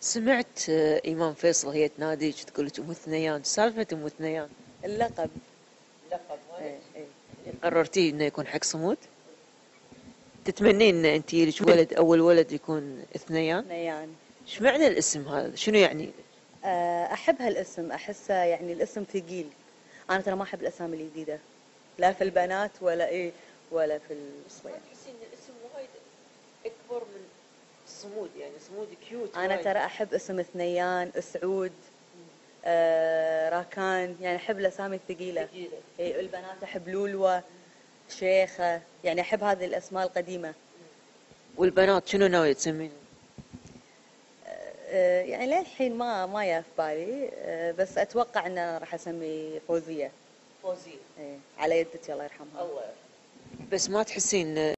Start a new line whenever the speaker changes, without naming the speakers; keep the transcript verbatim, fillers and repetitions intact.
سمعت آه، إيمان فيصل هي تناديك تقول لك أم اثنيان، سالفة أم اثنيان؟
اللقب.
لقب
ايه
مالك.
ايه.
قررتي إنه يكون حق صمود؟ تتمنين إن أنت لك ولد أول ولد يكون اثنيان؟
اثنيان.
إيش معنى الاسم هذا؟ شنو يعني لك؟
آه، احب هالاسم، احسه يعني الاسم ثقيل. انا ترى ما احب الاسامي الجديده، لا في البنات ولا ايه ولا في
بس ما
الصبيان.
تحسين إن الاسم وايد أكبر من صمود؟ يعني صمود كيوت
انا
وايد.
ترى احب اسم ثنيان، سعود، آه راكان، يعني احب الاسامي الثقيله.
ثقيلة.
إيه، البنات احب لولوة، شيخه، يعني احب هذه الاسماء القديمه.
والبنات شنو ناوية تسمينهم؟
آه، يعني للحين ما ما يا في بالي، آه، بس اتوقع ان أنا راح اسمي فوزيه.
فوزية.
إيه، على يدتي الله يرحمها.
الله. بس ما تحسين